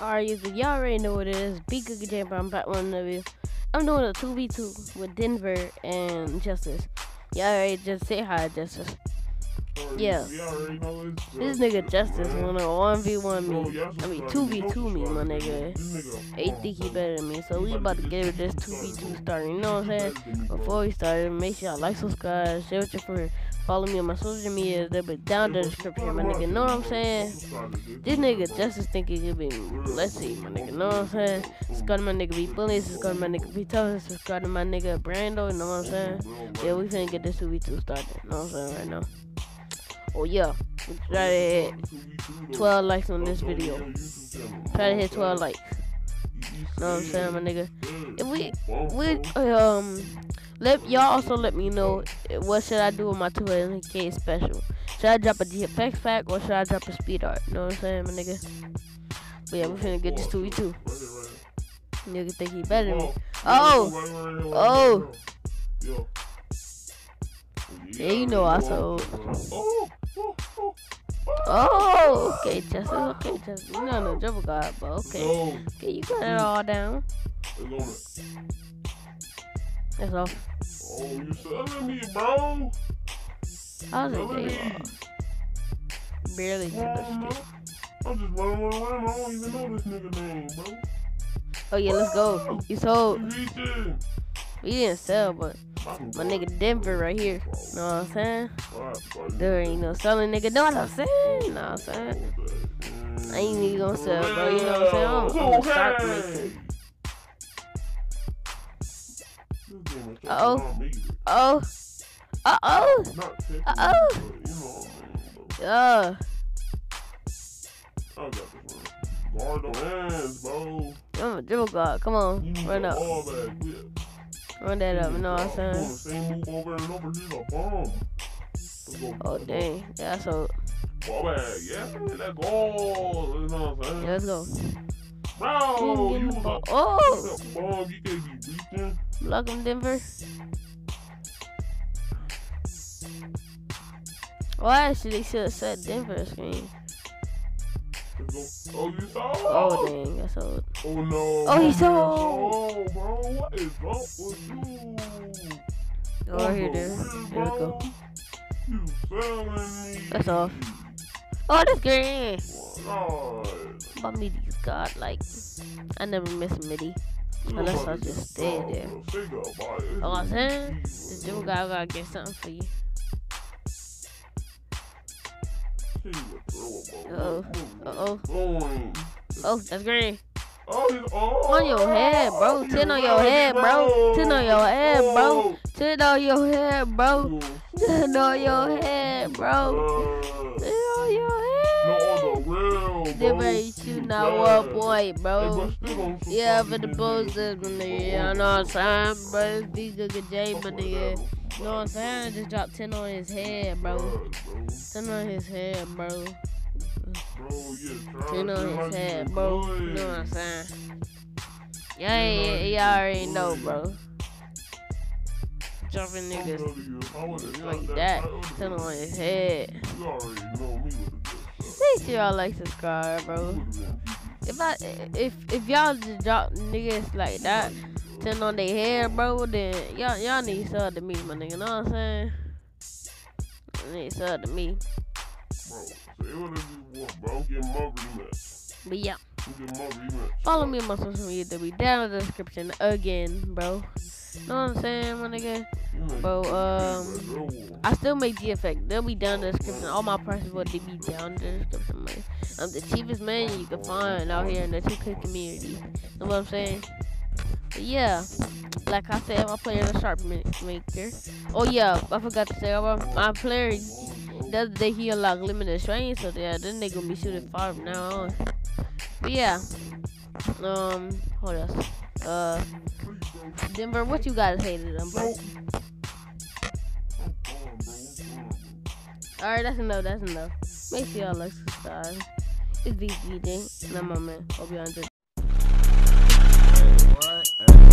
Alright, y'all already know what it is. vCookin, but I'm back with another video. I'm doing a 2v2 with Denver and Justice. Y'all already just say hi, Justice. Yeah. This nigga Justice wanna 1v1 me. I mean 2v2 me, my nigga. He think he better than me. So we about to get this 2v2 started. You know what I'm saying? Before we start, make sure y'all like, subscribe, share with your friends. Follow me on my social media. They'll be down in the description, my nigga. Know what I'm saying? This nigga Justice think he could be. Let's see, my nigga. Know what I'm saying? Subscribe to my nigga B Bully. Subscribe to my nigga B Tough. Subscribe to my nigga Brando. You know what I'm saying? Yeah, we finna get this 2v2 started. Know what I'm saying right now? Oh yeah, we try to hit 12 likes on this video. Try to hit 12 likes. Know what I'm saying, my nigga? If y'all also let me know what should I do with my 200K special. Should I drop a DFX pack or should I drop a speed art? Know what I'm saying, my nigga? But yeah, we finna get this 2v2. Nigga think he better than me. Oh! Yeah, you know I sold. Oh, okay, Justice. Okay, Justice. You know no dribble guard, but okay. Okay, you got it all down. That's all. Oh, you selling me, bro? How's it day off? Barely took a stick. I'm just running around. I don't even know this nigga name, bro. Oh yeah, let's go. You sold. We didn't sell, but my nigga Denver right here. Know what I'm saying? There ain't no selling nigga. Know what I'm saying? Know what I'm saying? I ain't even gonna sell, bro. You know what I'm saying? I'm a sharpmaker. Uh-oh. Yeah. Guard the hands, bro. I'm a dribble guard. Come on. Run up. Run that up. You know what I'm saying? Same move over and over. He's a bomb. Oh, dang. Yeah, so. Ball bag. Yeah, that goal. You know what I'm saying? Yeah, let's go. Bro, you ball. Oh! Bomb. You can't be reaching. Block him, Denver. Well, actually, they should have set Denver screen. Oh, you saw? Oh, dang. That's old. Oh, no. Oh, he saw. Oh, bro. What is wrong with you? Oh, right here, dude. There we go. You selling me. That's off. Oh, that's green. God. My midi's god, like, I never miss a midi. Unless I just stay there. Oh, I'm saying? This dude gotta get something for you. Uh-oh. Oh, that's green. On your head, bro. 10 on your head, bro. 10 on your head, bro. 10 on your head, bro. 10 on your head, bro. 10 on your head. They ready to now 1 point, bro. Yeah, for the posters, my nigga. You know what I'm saying? But it's vCookin, my nigga. You know what I'm saying? I just dropped 10 on his head, bro. 10 on his head, bro. 10 on his head, bro. You know what I'm saying? Y'all already know, bro. Jumping niggas like that. 10 on his head. Make sure y'all like, subscribe, bro. If y'all just drop niggas like that, 10 on their head, bro, then y'all need sub to me, my nigga. Know what I'm saying? You need sub to me. Bro, say whatever you want, bro. Get my rematch. But yeah. Get my rematch. Follow me on my social media. They'll be down in the description again, bro. Know what I'm saying, my nigga? Bro, I still make DFX. They'll be down in the description. All my prices will be down in the description, man. I'm the cheapest man you can find out here in the 2K community. Know what I'm saying? But yeah, like I said, my player is a sharpmaker. Oh yeah, I forgot to say, my player, the other day he unlocked limited range, so yeah, then they gonna be shooting far from now on. But yeah, hold up. Denver, what you gotta say to them, bro? Alright, that's enough. Make sure y'all like, subscribe. It's vCookin, and I'm my man. Hope y'all enjoy.